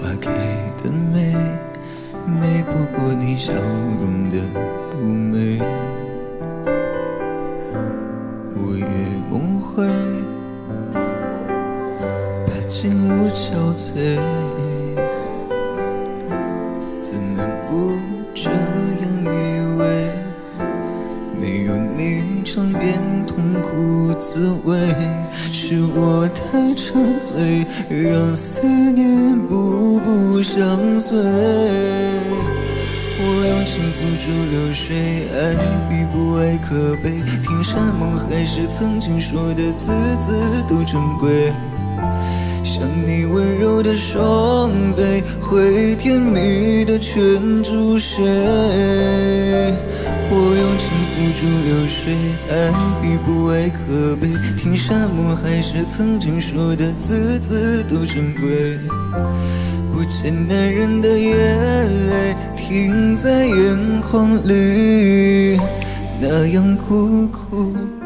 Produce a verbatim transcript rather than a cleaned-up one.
花开的美，美不过你笑容的妩媚。午夜梦回，把景物憔悴，怎能不这样以为？没有你尝遍痛苦滋味，是我太沉醉，让思念步步相随。我用情付诸流水，爱比不爱可悲。听山盟海誓，曾经说的字字都珍贵。像你温柔的双臂，会甜蜜的圈住谁？我用情付诸流水，爱比不爱可悲。听山盟海誓，曾经说的字字都珍贵。不见男人的眼泪停在眼眶里，那样苦苦